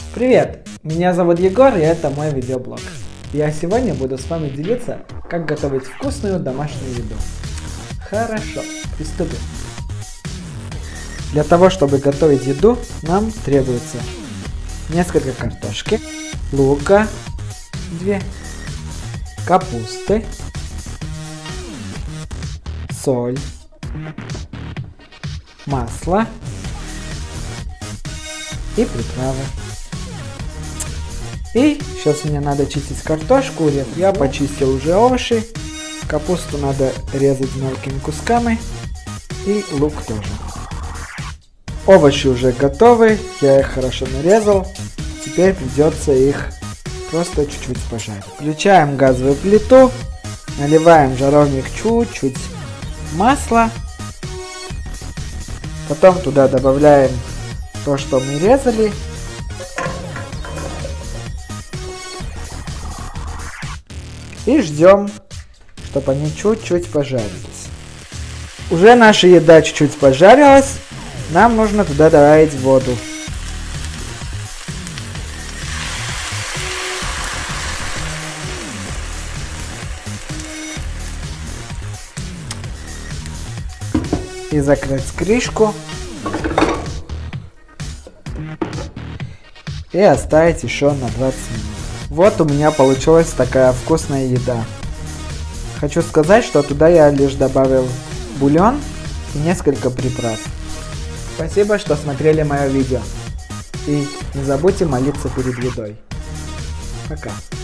Привет, меня зовут Егор, и это мой видеоблог. Я сегодня буду с вами делиться, как готовить вкусную домашнюю еду. Хорошо, приступим. Для того, чтобы готовить еду, нам требуется несколько картошки, лука, 2, капусты, соль, масло и приправы. И сейчас мне надо чистить картошку, я почистил уже овощи, капусту надо резать мелкими кусками и лук тоже. Овощи уже готовы, я их хорошо нарезал, теперь придется их просто чуть-чуть пожарить. Включаем газовую плиту, наливаем в жаровник чуть-чуть масла, потом туда добавляем то, что мы резали. И ждем, чтобы они чуть-чуть пожарились. Уже наша еда чуть-чуть пожарилась. Нам нужно туда добавить воду. И закрыть крышку. И оставить еще на 20 минут. Вот у меня получилась такая вкусная еда. Хочу сказать, что туда я лишь добавил бульон и несколько приправ. Спасибо, что смотрели мое видео. И не забудьте молиться перед едой. Пока.